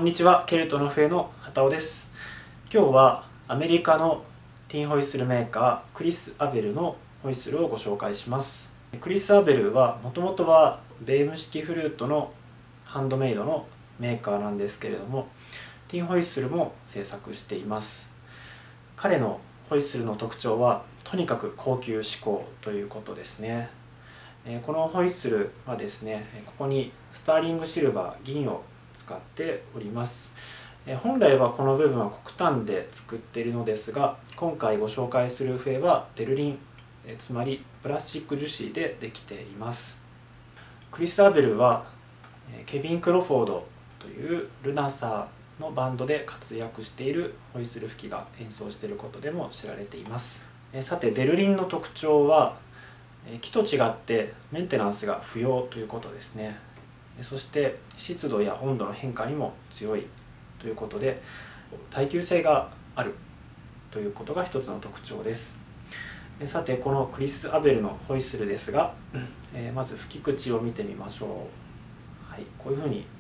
んにちは、ケルトの笛の畑尾です。今日はアメリカのティンホイッスルメーカークリス・アベルのホイッスルをご紹介します。クリス・アベルはもともとはベーム式フルートのハンドメイドのメーカーなんですけれども、ティンホイッスルも製作しています。彼のホイッスルの特徴はとにかく高級志向ということですね。このホイッスルはですね、ここにスターリングシルバー銀を使っております。本来はこの部分は黒炭で作っているのですが、今回ご紹介する笛はベルリン、つまりプラスチック樹脂でできています。クリス・アベルはケビン・クロフォードというルナサーのバンドで活躍しているホイッスル吹きが演奏していることでも知られています。さてベルリンの特徴は木と違ってメンテナンスが不要ということですね。そして湿度や温度の変化にも強いということで耐久性があるということが一つの特徴です。さてこのクリス・アベルのホイッスルですが、まず吹き口を見てみましょう。はい、こういうふうに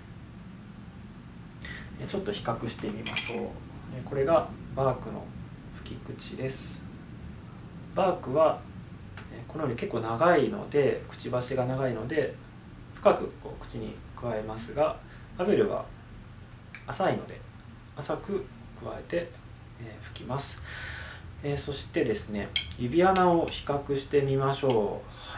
ちょっと比較してみましょう。これがバークの吹き口です。バークはこのように結構長いので、くちばしが長いので深くこう口に加えますが、アベルは浅いので浅く加えて吹きます。そしてですね、指穴を比較してみましょう。はい、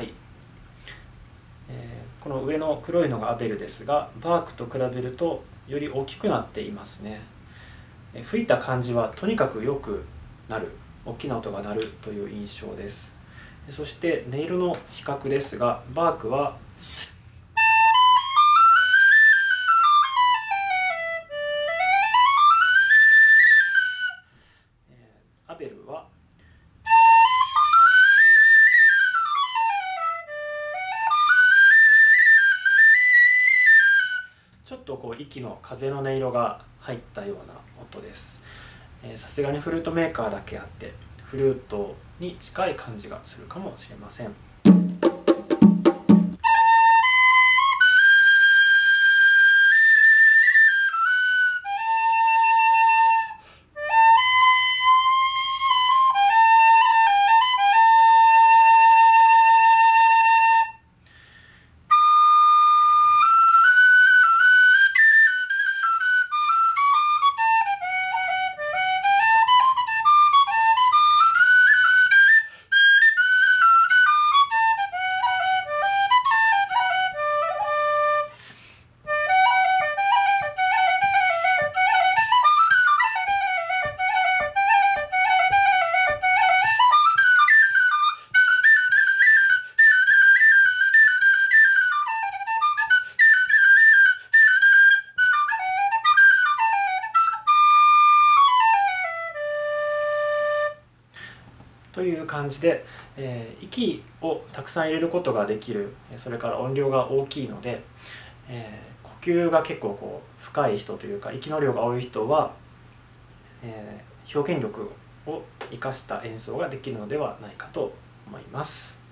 この上の黒いのがアベルですが、バークと比べるとより大きくなっていますね。吹いた感じはとにかくよくなる、大きな音が鳴るという印象です。そして音色の比較ですが、バークはアベルはちょっとこう息の風の音色が入ったような音です。さすがにフルートメーカーだけあってフルートに近い感じがするかもしれません。という感じで、息をたくさん入れることができる、それから音量が大きいので、呼吸が結構こう深い人というか息の量が多い人は、表現力を生かした演奏ができるのではないかと思います。